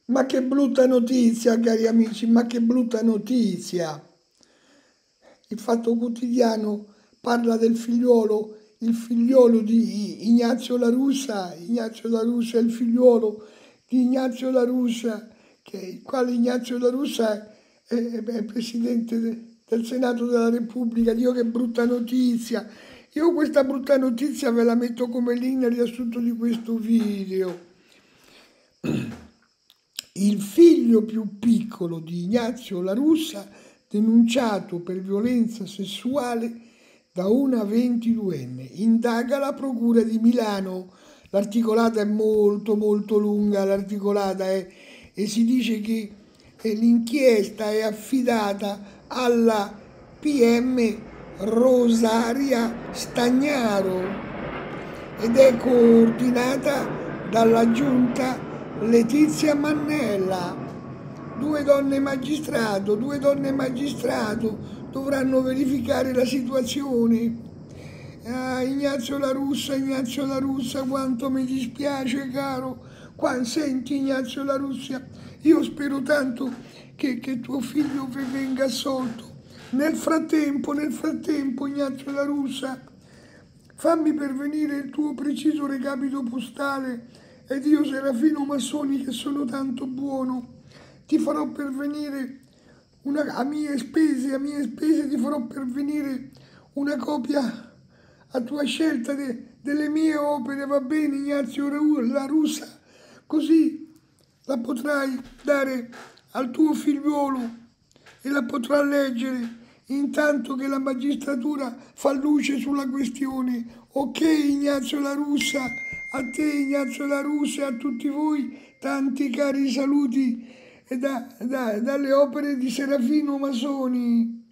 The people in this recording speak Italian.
Ma che brutta notizia, cari amici, ma che brutta notizia. Il Fatto Quotidiano parla del figliuolo, il figliolo di Ignazio La Russa. Ignazio La Russa è il figliuolo di Ignazio La Russa, il quale Ignazio La Russa è presidente del Senato della Repubblica. Dio, che brutta notizia. Io questa brutta notizia ve la metto come link nel riassunto di questo video. Il figlio più piccolo di Ignazio La Russa, denunciato per violenza sessuale da una 22enne. Indaga la Procura di Milano. L'articolata è molto lunga, e si dice che l'inchiesta è affidata alla PM Rosaria Stagnaro ed è coordinata dalla giunta Letizia Mannella. Due donne magistrato dovranno verificare la situazione. Ah, Ignazio La Russa, quanto mi dispiace, caro. Senti, Ignazio La Russa, io spero tanto che tuo figlio venga assolto. Nel frattempo, Ignazio La Russa, fammi pervenire il tuo preciso recapito postale ed io, Serafino Massoni, che sono tanto buono, ti farò pervenire a mie spese ti farò pervenire una copia a tua scelta delle mie opere, va bene, Ignazio La Russa? Così la potrai dare al tuo figliuolo e la potrà leggere intanto che la magistratura fa luce sulla questione. Ok, Ignazio La Russa, a te Ignazio La Russa e a tutti voi tanti cari saluti dalle opere di Serafino Masoni.